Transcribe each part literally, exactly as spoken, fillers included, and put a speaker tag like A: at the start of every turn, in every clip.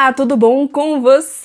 A: Olá, tudo bom com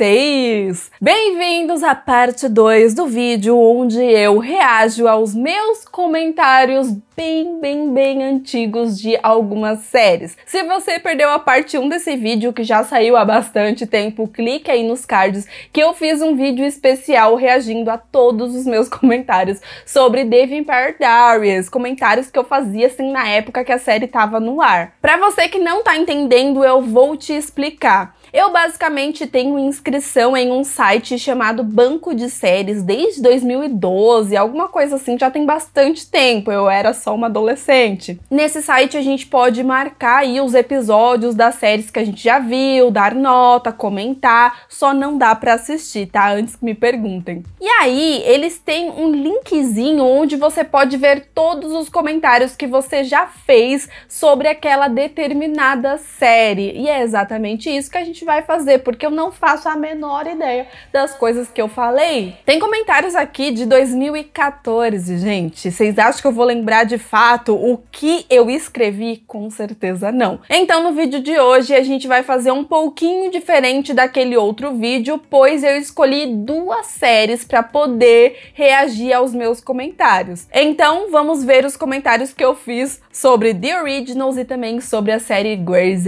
A: vocês? Bem-vindos à parte dois do vídeo onde eu reajo aos meus comentários bem, bem, bem antigos de algumas séries. Se você perdeu a parte um desse vídeo, que já saiu há bastante tempo, clique aí nos cards que eu fiz um vídeo especial reagindo a todos os meus comentários sobre The Vampire Diaries, comentários que eu fazia assim na época que a série tava no ar. Pra você que não tá entendendo, eu vou te explicar. Eu basicamente tenho inscrição em um site chamado Banco de Séries desde dois mil e doze, alguma coisa assim, já tem bastante tempo, eu era só uma adolescente. Nesse site a gente pode marcar aí os episódios das séries que a gente já viu, dar nota, comentar, só não dá pra assistir, tá? Antes que me perguntem. E aí, eles têm um linkzinho onde você pode ver todos os comentários que você já fez sobre aquela determinada série. E é exatamente isso que a gente vai fazer, porque eu não faço a menor ideia das coisas que eu falei. Tem comentários aqui de dois mil e quatorze, gente. Vocês acham que eu vou lembrar de fato o que eu escrevi? Com certeza não. Então no vídeo de hoje a gente vai fazer um pouquinho diferente daquele outro vídeo, pois eu escolhi duas séries para poder reagir aos meus comentários. Então vamos ver os comentários que eu fiz sobre The Originals e também sobre a série Grey's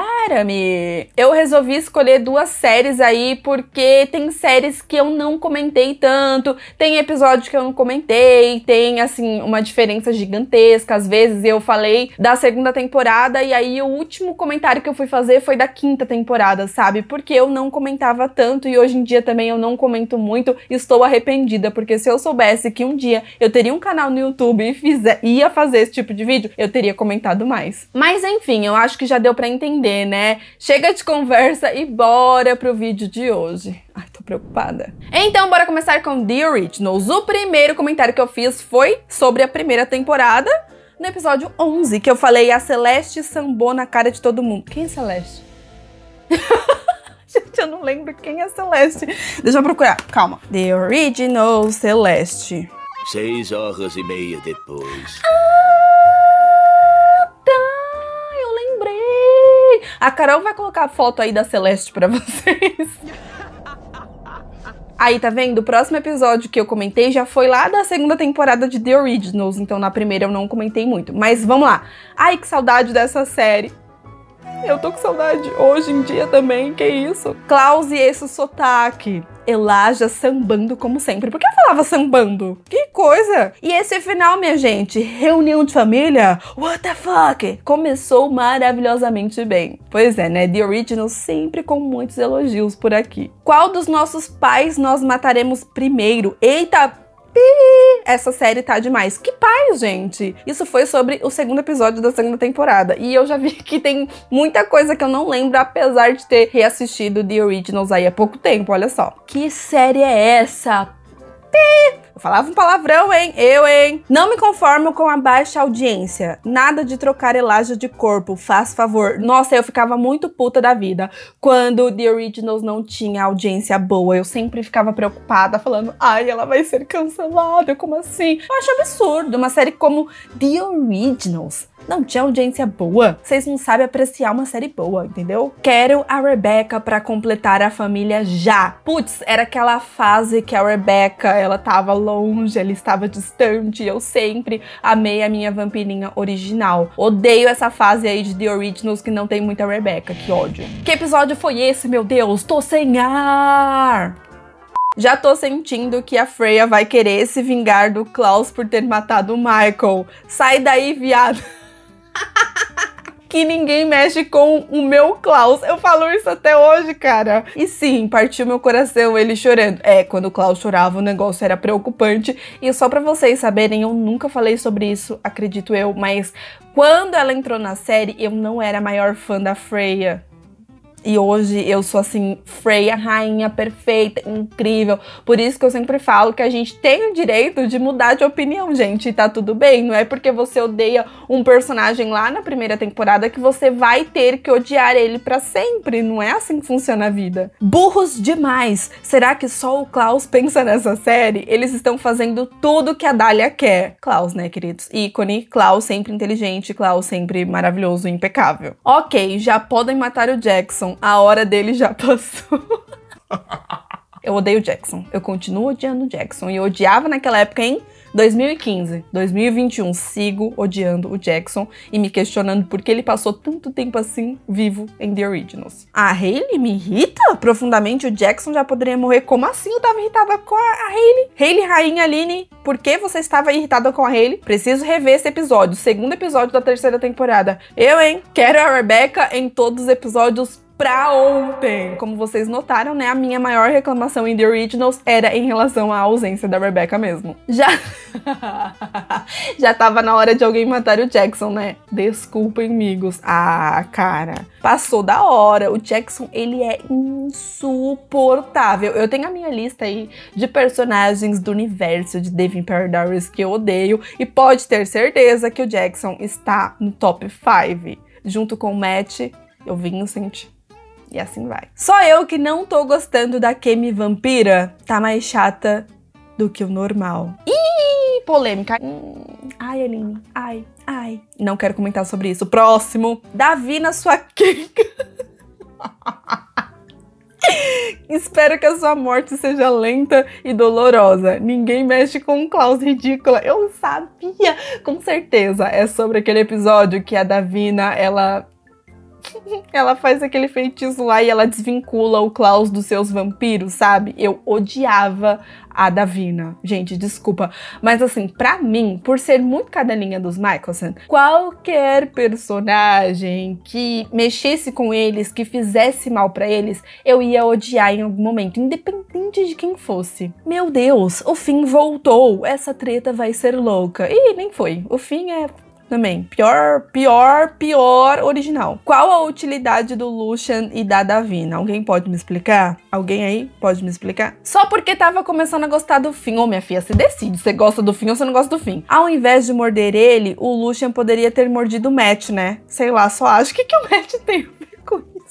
A: Anatomy. Eu resolvi escolher duas séries aí porque tem séries que eu não comentei tanto, tem episódios que eu não comentei, tem assim uma diferença gigantesca. Às vezes eu falei da segunda temporada e aí o último comentário que eu fui fazer foi da quinta temporada, sabe? Porque eu não comentava tanto e hoje em dia também eu não comento muito. Estou arrependida, porque se eu soubesse que um dia eu teria um canal no YouTube e fizer, ia fazer esse tipo de vídeo, eu teria comentado mais. Mas enfim, eu acho que já deu pra entender, né? Chega de conversa e bora pro vídeo de hoje. Ai, tô preocupada. Então, bora começar com The Originals. O primeiro comentário que eu fiz foi sobre a primeira temporada, no episódio onze, que eu falei a Celeste sambou na cara de todo mundo. Quem é Celeste? Gente, eu não lembro quem é Celeste. Deixa eu procurar. Calma. The Original Celeste.
B: Seis horas e meia depois.
A: Ah, tá. Eu lembrei. A Carol vai colocar a foto aí da Celeste pra vocês. Aí, tá vendo? O próximo episódio que eu comentei já foi lá da segunda temporada de The Originals. Então, na primeira eu não comentei muito. Mas vamos lá. Ai, que saudade dessa série. Eu tô com saudade hoje em dia também, que isso? Klaus e esse sotaque. Elijah sambando como sempre. Por que eu falava sambando? Que coisa! E esse final, minha gente, reunião de família, what the fuck? Começou maravilhosamente bem. Pois é, né? The Original sempre com muitos elogios por aqui. Qual dos nossos pais nós mataremos primeiro? Eita! Essa série tá demais. Que pai, gente? Isso foi sobre o segundo episódio da segunda temporada. E eu já vi que tem muita coisa que eu não lembro, apesar de ter reassistido The Originals aí há pouco tempo, olha só. Que série é essa? Eu falava um palavrão, hein? Eu, hein? Não me conformo com a baixa audiência. Nada de trocar Elijah de corpo, faz favor. Nossa, eu ficava muito puta da vida quando The Originals não tinha audiência boa. Eu sempre ficava preocupada, falando, ai, ela vai ser cancelada, como assim? Eu acho absurdo. Uma série como The Originals não tinha audiência boa. Vocês não sabem apreciar uma série boa, entendeu? Quero a Rebecca pra completar a família já. Putz, era aquela fase que a Rebecca, ela tava longe, ela estava distante. Eu sempre amei a minha vampirinha original. Odeio essa fase aí de The Originals que não tem muita Rebecca, que ódio. Que episódio foi esse, meu Deus? Tô sem ar! Já tô sentindo que a Freya vai querer se vingar do Klaus por ter matado o Michael. Sai daí, viado! Que ninguém mexe com o meu Klaus. Eu falo isso até hoje, cara. E sim, partiu meu coração ele chorando. É, quando o Klaus chorava o negócio era preocupante. E só pra vocês saberem, eu nunca falei sobre isso, acredito eu. Mas quando ela entrou na série, eu não era a maior fã da Freya. E hoje eu sou assim, Freya, rainha perfeita, incrível. Por isso que eu sempre falo que a gente tem o direito de mudar de opinião, gente. E tá tudo bem, não é porque você odeia um personagem lá na primeira temporada que você vai ter que odiar ele pra sempre. Não é assim que funciona a vida. Burros demais! Será que só o Klaus pensa nessa série? Eles estão fazendo tudo que a Dália quer. Klaus, né, queridos? Ícone, Klaus sempre inteligente, Klaus sempre maravilhoso e impecável. Ok, já podem matar o Jackson. Jackson, a hora dele já passou. Eu odeio o Jackson. Eu continuo odiando o Jackson. E eu odiava naquela época em dois mil e quinze. dois mil e vinte e um, sigo odiando o Jackson e me questionando por que ele passou tanto tempo assim vivo em The Originals. A Hayley me irrita profundamente. O Jackson já poderia morrer. Como assim eu tava irritada com a Hayley? Hayley, rainha Aline, por que você estava irritada com a Hayley? Preciso rever esse episódio. Segundo episódio da terceira temporada. Eu, hein? Quero a Rebecca em todos os episódios pra ontem. Como vocês notaram, né, a minha maior reclamação em The Originals era em relação à ausência da Rebecca mesmo. Já... Já tava na hora de alguém matar o Jackson, né? Desculpem, amigos. Ah, cara. Passou da hora. O Jackson, ele é insuportável. Eu tenho a minha lista aí de personagens do universo de Devin Paradise que eu odeio. E pode ter certeza que o Jackson está no top cinco. Junto com o Matt, o Vincent... E assim vai. Só eu que não tô gostando da Kemi vampira tá mais chata do que o normal. Ih, polêmica. Hum, ai, Aline. Ai, ai. Não quero comentar sobre isso. Próximo. Davi na sua quenga. Espero que a sua morte seja lenta e dolorosa. Ninguém mexe com um Klaus ridícula. Eu sabia. Com certeza. É sobre aquele episódio que a Davina, ela... ela faz aquele feitiço lá e ela desvincula o Klaus dos seus vampiros, sabe? Eu odiava a Davina. Gente, desculpa. Mas assim, pra mim, por ser muito cadelinha dos Mikaelson, qualquer personagem que mexesse com eles, que fizesse mal pra eles, eu ia odiar em algum momento, independente de quem fosse. Meu Deus, o Finn voltou. Essa treta vai ser louca. E nem foi. O Finn é... também. Pior, pior, pior original. Qual a utilidade do Lucian e da Davina? Alguém pode me explicar? Alguém aí pode me explicar? Só porque tava começando a gostar do Finn. Ô, minha filha, você decide. Você gosta do Finn ou você não gosta do Finn? Ao invés de morder ele, o Lucian poderia ter mordido o Matt, né? Sei lá, só acho. O que, que o Matt tem a ver com isso?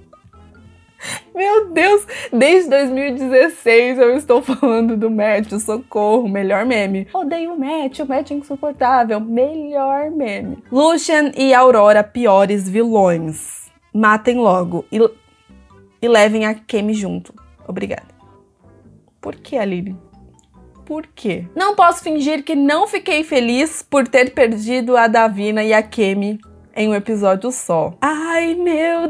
A: Meu Deus, desde dois mil e dezesseis eu estou falando do Matt, socorro, melhor meme. Odeio o Matt, o Matt é insuportável, melhor meme. Lucian e Aurora, piores vilões. Matem logo e, e levem a Kemi junto. Obrigada. Por que, Aline? Por quê? Não posso fingir que não fiquei feliz por ter perdido a Davina e a Kemi em um episódio só. Ai, meu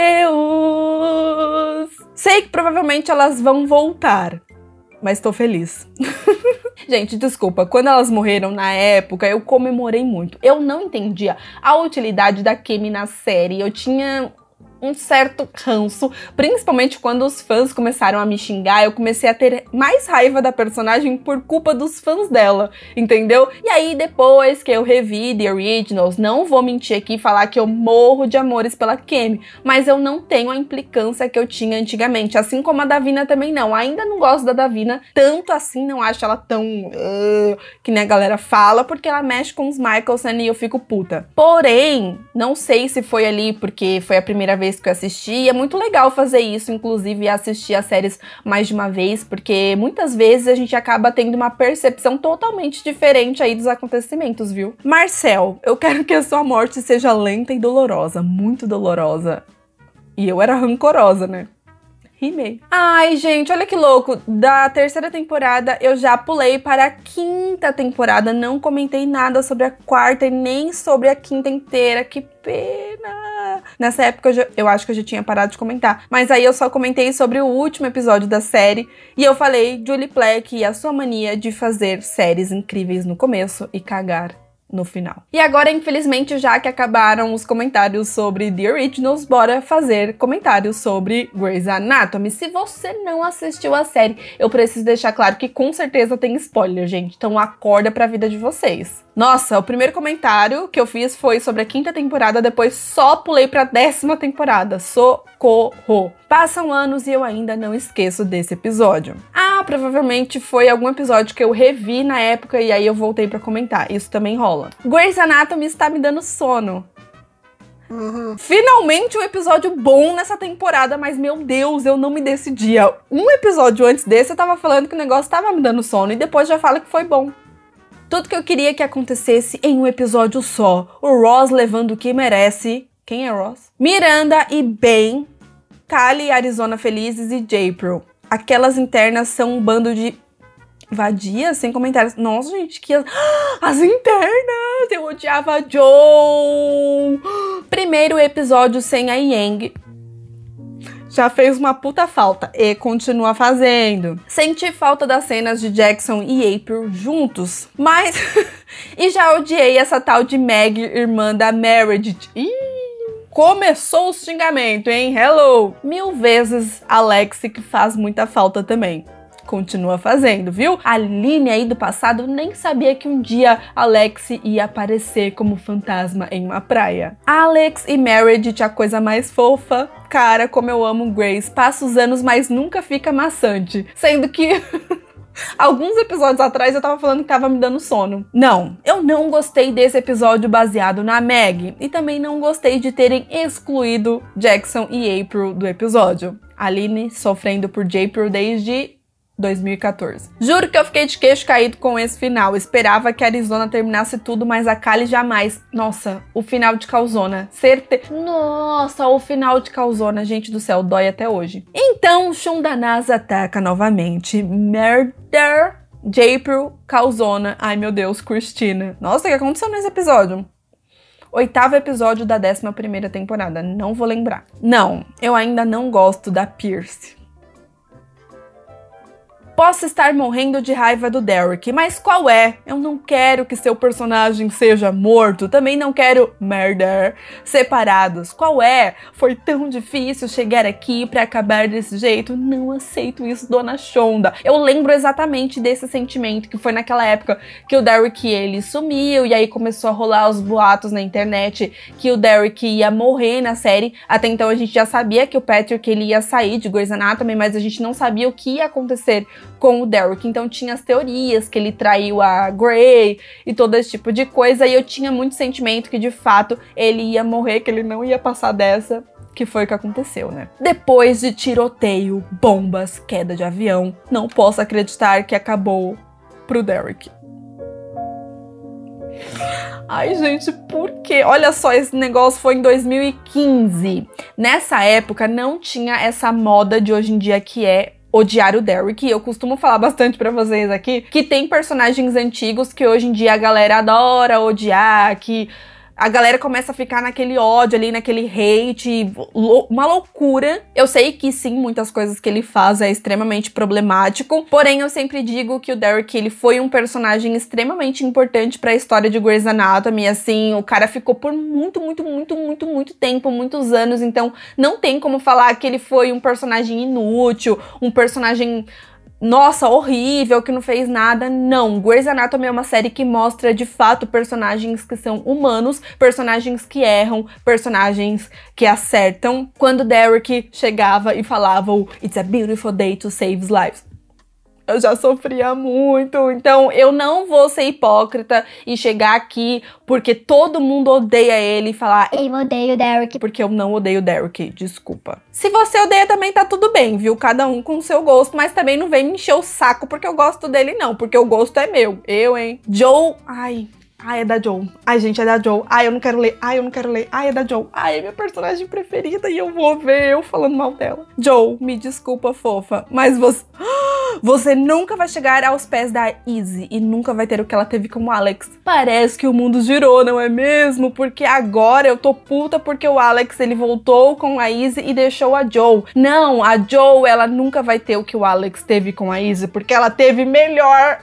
A: Deus! Sei que provavelmente elas vão voltar, mas tô feliz. Gente, desculpa, quando elas morreram na época, eu comemorei muito. Eu não entendia a utilidade da Kemi na série. Eu tinha um certo ranço, principalmente quando os fãs começaram a me xingar, eu comecei a ter mais raiva da personagem por culpa dos fãs dela, entendeu? E aí, depois que eu revi The Originals, não vou mentir aqui e falar que eu morro de amores pela Kemi, mas eu não tenho a implicância que eu tinha antigamente, assim como a Davina também não. Ainda não gosto da Davina, tanto assim, não acho ela tão... Uh, que nem a galera fala, porque ela mexe com os Mikaelson e eu fico puta. Porém, não sei se foi ali porque foi a primeira vez que eu assisti, e é muito legal fazer isso, inclusive assistir as séries mais de uma vez, porque muitas vezes a gente acaba tendo uma percepção totalmente diferente aí dos acontecimentos, viu? Marcel, eu quero que a sua morte seja lenta e dolorosa, muito dolorosa. E eu era rancorosa, né? Rimei. Ai, gente, olha que louco. Da terceira temporada, eu já pulei para a quinta temporada. Não comentei nada sobre a quarta e nem sobre a quinta inteira. Que pena. Nessa época, eu, já, eu acho que eu já tinha parado de comentar. Mas aí eu só comentei sobre o último episódio da série. E eu falei Julie Plec e a sua mania de fazer séries incríveis no começo e cagar no final. E agora, infelizmente, já que acabaram os comentários sobre The Originals, bora fazer comentários sobre Grey's Anatomy. Se você não assistiu a série, eu preciso deixar claro que com certeza tem spoiler, gente. Então acorda pra vida de vocês. Nossa, o primeiro comentário que eu fiz foi sobre a quinta temporada, depois só pulei pra décima temporada. Socorro! Passam anos e eu ainda não esqueço desse episódio. Ah, provavelmente foi algum episódio que eu revi na época e aí eu voltei pra comentar. Isso também rola. Grey's Anatomy está me dando sono. Uhum. Finalmente um episódio bom nessa temporada, mas meu Deus, eu não me decidia. Um episódio antes desse eu tava falando que o negócio tava me dando sono e depois já fala que foi bom. Tudo que eu queria que acontecesse em um episódio só. O Ross levando o que merece. Quem é Ross? Miranda e Ben Kali, Arizona felizes e J-Pro. Aquelas internas são um bando de vadias, sem comentários. Nossa, gente, que... As, as internas! Eu odiava a Joe! Primeiro episódio sem a Yang. Já fez uma puta falta e continua fazendo. Senti falta das cenas de Jackson e April juntos, mas... e já odiei essa tal de Meg, irmã da Meredith. Ih, começou o xingamento, hein? Hello! Mil vezes Alex, que faz muita falta também. Continua fazendo, viu? A Aline aí do passado nem sabia que um dia Alex ia aparecer como fantasma em uma praia. Alex e Meredith, a coisa mais fofa. Cara, como eu amo Grace. Passa os anos, mas nunca fica maçante. Sendo que... alguns episódios atrás eu tava falando que tava me dando sono. Não, eu não gostei desse episódio baseado na Meg. E também não gostei de terem excluído Jackson e April do episódio. Aline sofrendo por J-April desde... dois mil e quatorze. Juro que eu fiquei de queixo caído com esse final. Esperava que a Arizona terminasse tudo, mas a Kali jamais. Nossa, o final de Calzona. Certe... Nossa, o final de Calzona, gente do céu, dói até hoje. Então, Shondanaz ataca novamente. Murder, J-April, Calzona. Ai, meu Deus, Cristina. Nossa, o que aconteceu nesse episódio? Oitavo episódio da décima primeira temporada. Não vou lembrar. Não, eu ainda não gosto da Pierce. Posso estar morrendo de raiva do Derek, mas qual é? Eu não quero que seu personagem seja morto, também não quero murder separados. Qual é? Foi tão difícil chegar aqui pra acabar desse jeito. Não aceito isso, dona Shonda. Eu lembro exatamente desse sentimento, que foi naquela época que o Derek, ele sumiu, e aí começou a rolar os boatos na internet que o Derek ia morrer na série. Até então a gente já sabia que o Patrick, ele ia sair de Grey's Anatomy, mas a gente não sabia o que ia acontecer com o Derek, então tinha as teorias que ele traiu a Grey e todo esse tipo de coisa, e eu tinha muito sentimento que de fato ele ia morrer, que ele não ia passar dessa, que foi o que aconteceu, né? Depois de tiroteio, bombas, queda de avião, não posso acreditar que acabou pro Derek. Ai, gente, por quê? Olha só, esse negócio foi em dois mil e quinze. Nessa época não tinha essa moda de hoje em dia que é odiar o Derek. Eu costumo falar bastante pra vocês aqui que tem personagens antigos que hoje em dia a galera adora odiar, que a galera começa a ficar naquele ódio ali, naquele hate, uma loucura. Eu sei que sim, muitas coisas que ele faz é extremamente problemático, porém eu sempre digo que o Derek, ele foi um personagem extremamente importante pra história de Grey's Anatomy, assim, o cara ficou por muito, muito, muito, muito, muito tempo, muitos anos, então não tem como falar que ele foi um personagem inútil, um personagem... nossa, horrível, que não fez nada. Não, Grey's Anatomy é uma série que mostra, de fato, personagens que são humanos, personagens que erram, personagens que acertam. Quando Derek chegava e falava o It's a beautiful day to save lives, eu já sofria muito, então eu não vou ser hipócrita e chegar aqui porque todo mundo odeia ele e falar eu odeio o Derek, porque eu não odeio o Derek, desculpa. Se você odeia também tá tudo bem, viu? Cada um com o seu gosto, mas também não vem me encher o saco porque eu gosto dele não, porque o gosto é meu. Eu, hein? Joe, ai... Ai, é da Joe. Ai, gente, é da Joe. Ai, eu não quero ler. Ai, eu não quero ler. Ai, é da Joe. Ai, é minha personagem preferida e eu vou ver eu falando mal dela. Joe, me desculpa, fofa, mas você... Você nunca vai chegar aos pés da Izzy e nunca vai ter o que ela teve com o Alex. Parece que o mundo girou, não é mesmo? Porque agora eu tô puta porque o Alex, ele voltou com a Izzy e deixou a Joe. Não, a Joe, ela nunca vai ter o que o Alex teve com a Izzy, porque ela teve melhor...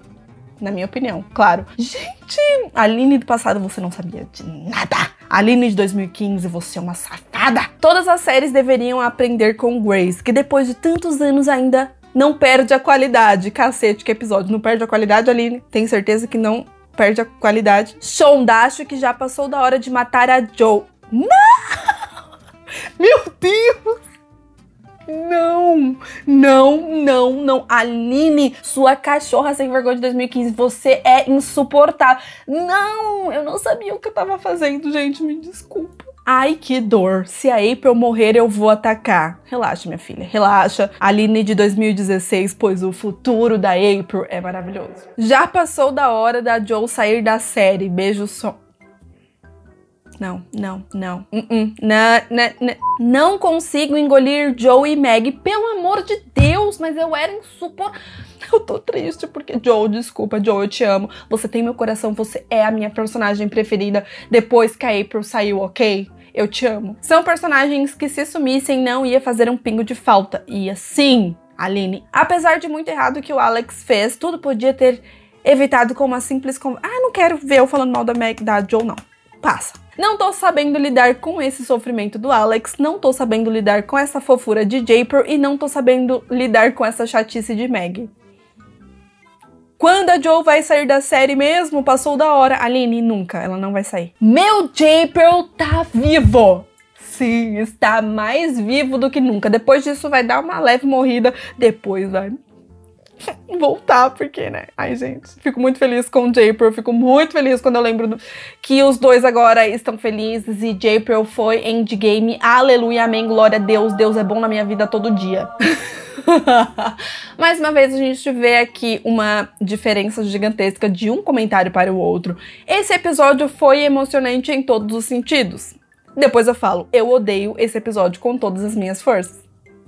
A: Na minha opinião, claro. Gente, a Aline do passado você não sabia de nada. A Aline de dois mil e quinze, você é uma safada. Todas as séries deveriam aprender com Grace, que depois de tantos anos ainda não perde a qualidade. Cacete, que episódio. Não perde a qualidade, Aline? Tenho certeza que não perde a qualidade. Shonda, acho que já passou da hora de matar a Joe. Não! Meu Deus! Não, não, não, não. Aline, sua cachorra sem vergonha de dois mil e quinze, você é insuportável. Não, eu não sabia o que eu tava fazendo, gente, me desculpa. Ai, que dor. Se a April morrer, eu vou atacar. Relaxa, minha filha, relaxa. Aline de dois mil e dezesseis, pois o futuro da April é maravilhoso. Já passou da hora da Joe sair da série. Beijo só. não, não, não. Uh -uh. Não, não, não. Não consigo engolir Joe e Meg, pelo amor de Deus, mas eu era insuportável. Eu tô triste porque, Joe, desculpa, Joe, eu te amo. Você tem meu coração, você é a minha personagem preferida depois que a April saiu, ok? Eu te amo. São personagens que, se sumissem, não ia fazer um pingo de falta. Ia sim, Aline. Apesar de muito errado que o Alex fez, tudo podia ter evitado com uma simples conversa. Ah, não quero ver eu falando mal da Meg, da Joe, não. Passa. Não tô sabendo lidar com esse sofrimento do Alex, não tô sabendo lidar com essa fofura de April e não tô sabendo lidar com essa chatice de Meg. Quando a Joe vai sair da série mesmo? Passou da hora. Aline, nunca. Ela não vai sair. Meu April tá vivo! Sim, está mais vivo do que nunca. Depois disso vai dar uma leve morrida. Depois vai voltar, porque, né? Ai, gente, fico muito feliz com o April. Fico muito feliz quando eu lembro do... que os dois agora estão felizes. E April foi endgame. Aleluia, amém, glória a Deus. Deus é bom na minha vida todo dia. Mais uma vez a gente vê aqui uma diferença gigantesca de um comentário para o outro. Esse episódio foi emocionante em todos os sentidos. Depois eu falo, eu odeio esse episódio com todas as minhas forças.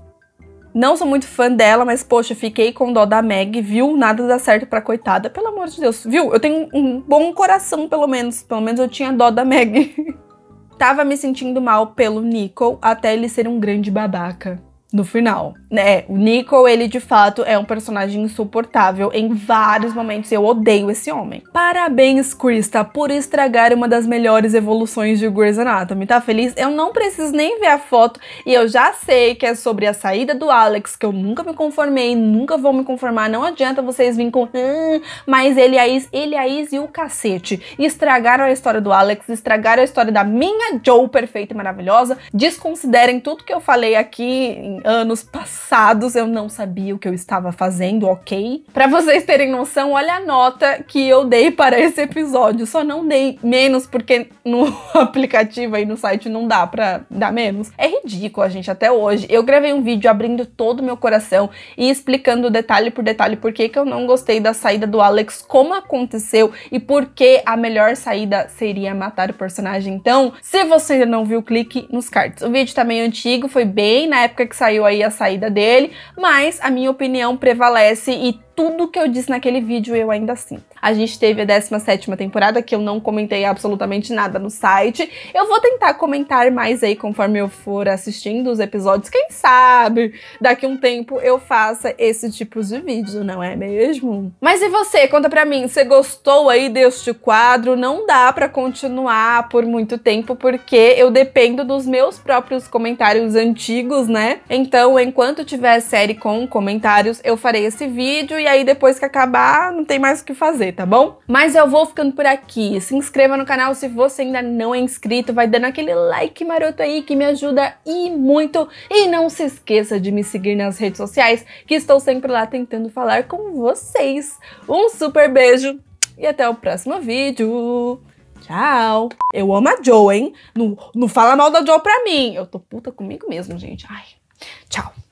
A: Não sou muito fã dela, mas poxa, fiquei com dó da Meg, viu? Nada dá certo pra coitada, pelo amor de Deus, viu? Eu tenho um bom coração, pelo menos. Pelo menos eu tinha dó da Meg. Tava me sentindo mal pelo Nico até ele ser um grande babaca. No final, né? O Nico, ele de fato é um personagem insuportável em vários momentos. Eu odeio esse homem. Parabéns, Krista, por estragar uma das melhores evoluções de Grey's Anatomy. Tá feliz? Eu não preciso nem ver a foto e eu já sei que é sobre a saída do Alex, que eu nunca me conformei, nunca vou me conformar. Não adianta vocês virem com hum, mas ele, a Is, ele, a Is e o cacete. Estragaram a história do Alex, estragaram a história da minha Joe perfeita e maravilhosa. Desconsiderem tudo que eu falei aqui em anos passados, eu não sabia o que eu estava fazendo, ok? Pra vocês terem noção, olha a nota que eu dei para esse episódio. Só não dei menos porque no aplicativo aí no site não dá pra dar menos. É ridículo, gente, até hoje. Eu gravei um vídeo abrindo todo o meu coração e explicando detalhe por detalhe por que que eu não gostei da saída do Alex, como aconteceu e por que a melhor saída seria matar o personagem. Então, se você ainda não viu, clique nos cards. O vídeo tá meio antigo, foi bem na época que saiu aí a saída dele, mas a minha opinião prevalece e tudo que eu disse naquele vídeo eu ainda sinto. A gente teve a décima sétima temporada, que eu não comentei absolutamente nada no site. Eu vou tentar comentar mais aí conforme eu for assistindo os episódios. Quem sabe daqui a um tempo eu faça esse tipo de vídeo, não é mesmo? Mas e você? Conta pra mim, você gostou aí deste quadro? Não dá pra continuar por muito tempo, porque eu dependo dos meus próprios comentários antigos, né? Então, enquanto tiver série com comentários, eu farei esse vídeo e aí depois que acabar, não tem mais o que fazer, tá bom? Mas eu vou ficando por aqui. Se inscreva no canal se você ainda não é inscrito, vai dando aquele like maroto aí que me ajuda e muito. E não se esqueça de me seguir nas redes sociais, que estou sempre lá tentando falar com vocês. Um super beijo e até o próximo vídeo. Tchau. Eu amo a Joe, hein? Não, não fala mal da Joe pra mim. Eu tô puta comigo mesmo, gente. Ai, tchau.